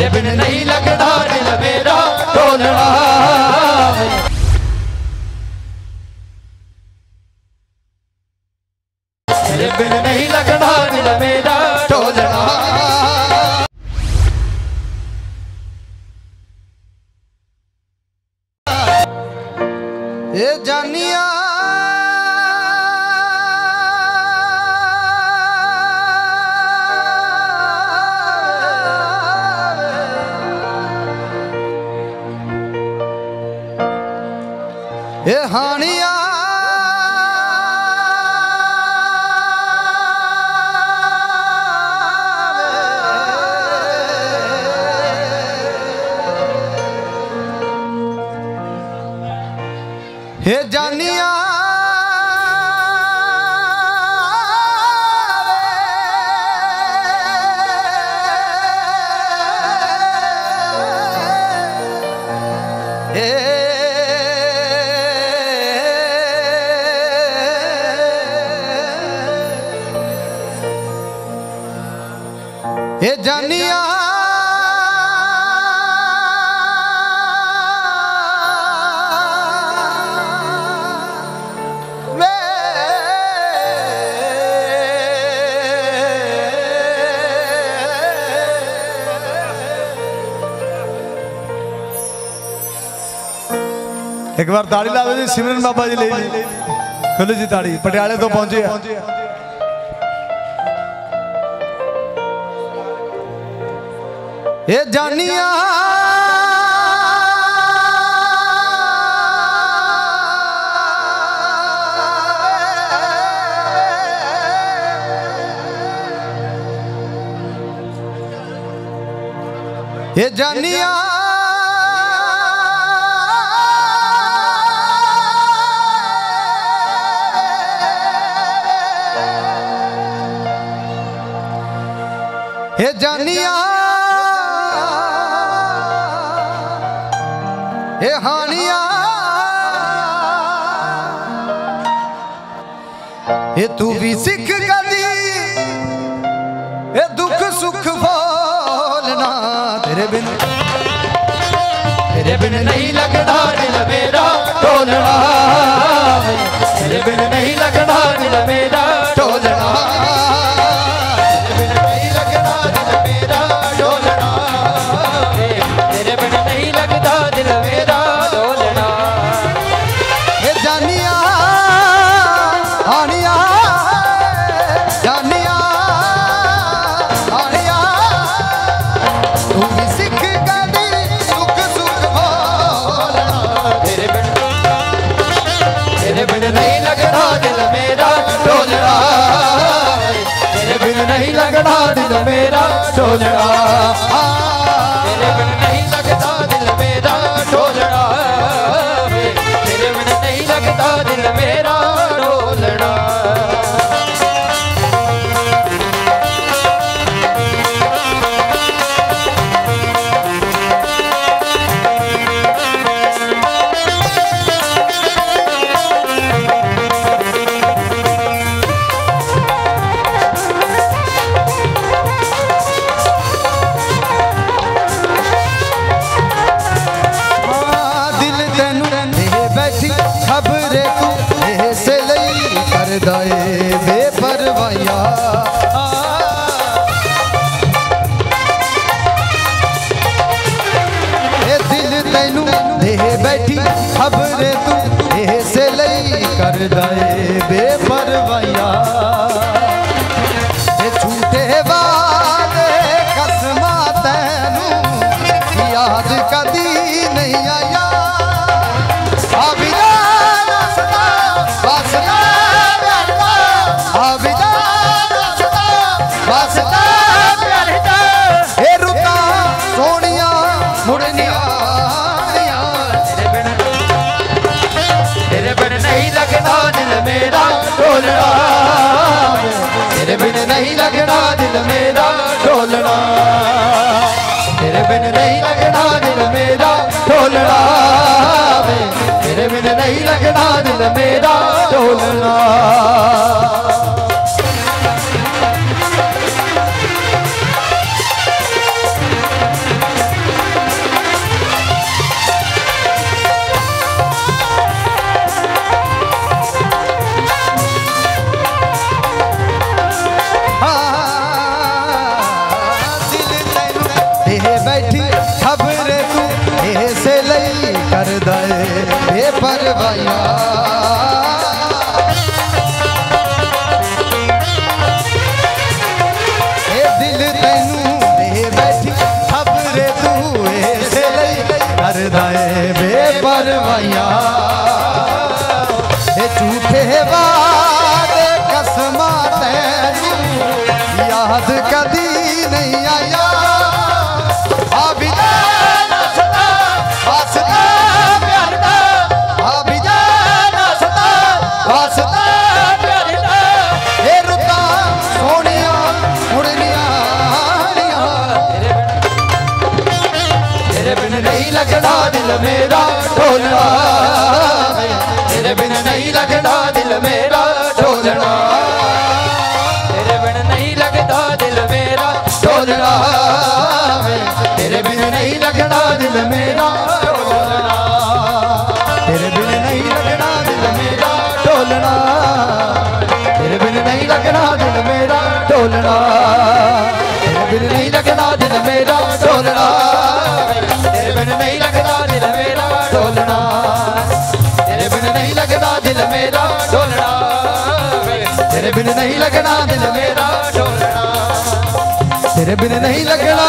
तेरे बिन नहीं लगता दिल मेरा ढोलना। तेरे बिन नहीं लगता दिल मेरा ढोलना। ये जानिया ये हानिया हे जानिया हे जानिया एक बार ताड़ी ला दो जी, सिमरन बाबा जी ले जी, खोलो जी ताड़ी। पटियाले तो पहुंचे ये जानिया ये जानिया ये जानिया ये हानिया ये तू भी सिख कदी ये दुख सुख बोलना। तेरे बिन नहीं लगता दिल मेरा ढोलना। तेरे बिन नहीं लगता दिल मेरा ढोलना। नहीं लगता दिल मेरा ढोलना। तेरे बिन नहीं लगता दिल मेरा ढोलना। तेरे बिन नहीं लगता दिल मेरा ढोलना। खबरे तू ऐसे लई कर दाए बेपरवाहिया। ए दिल तैनू दे बैठी खबरे तू ऐसे लई कर दाए बेपरवाहिया। झूठे वादे कसमा तैनू याद कदी नहीं आया। तेरे बिन नहीं लगना दिल मेरा ढोलना। तेरे बिन नहीं लगना दिल मेरा ढोलना। तेरे बिन नहीं लगना दिल मेरा ढोलना। ਇਹ ਬੈਠੀ ਖਬਰ ਤੂੰ ਇਸੇ ਲਈ ਕਰਦਾ ਏ ਬੇਪਰਵਾਹੀਆਂ ਇਹ ਦਿਲ ਤੈਨੂੰ ਦੇ ਬੈਠੀ ਖਬਰ ਤੂੰ ਇਸੇ ਲਈ ਕਰਦਾ ਏ ਬੇਪਰਵਾਹੀਆਂ ਇਹ ਝੂਠੇ ਵਾਦੇ ਕਸਮਾਂ ਤੈਨੂੰ याद कदी नहीं आया अभी जाना सता वास्ता प्यार दा अभी जाना सता वास्ता प्यार दा ए रुता सोनिया मुड़निया तेरे बिन नहीं लगना दिल मेरा ढोलना तेरे बिन नहीं लगना दिल मेरा ढोलना ढोलना तेरे बिन नहीं लगना दिल मेरा ढोलना तेरे बिन नहीं लगना दिल मेरा ढोलना तेरे बिन नहीं लगना दिल मेरा ढोलना तेरे बिन नहीं लगना दिल मेरा ढोलना तेरे बिन नहीं लगना दिल मेरा ढोलना तेरे बिन नहीं लगना दिल मेरा ढोलना तेरे बिन नहीं लगना दिल मेरा ढोलना तेरे बिन नहीं लगना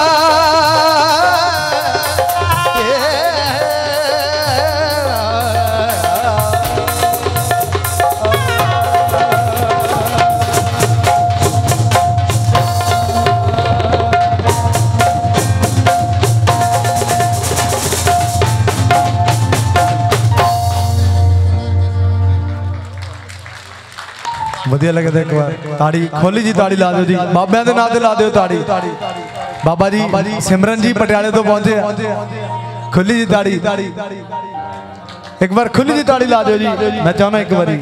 ਵਧੀਆ ਲੱਗਦਾ ਇੱਕ ਵਾਰ ਤਾੜੀ ਖੋਲੀ ਜੀ ਤਾੜੀ ਲਾ ਦਿਓ ਜੀ ਬਾਬਿਆਂ ਦੇ ਨਾਂ ਤੇ ਲਾ ਦਿਓ ਤਾੜੀ ਬਾਬਾ ਜੀ ਸਿਮਰਨ ਜੀ ਪਟਿਆਲੇ ਤੋਂ ਪਹੁੰਚੇ ਖੁੱਲੀ ਜੀ ਤਾੜੀ ਇੱਕ ਵਾਰ ਖੁੱਲੀ ਜੀ ਤਾੜੀ ਲਾ ਦਿਓ ਜੀ ਮੈਂ ਚਾਹੁੰਦਾ ਇੱਕ ਵਾਰੀ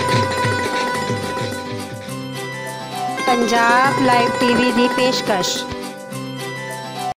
पंजाब लाइव टीवी दी पेशकश।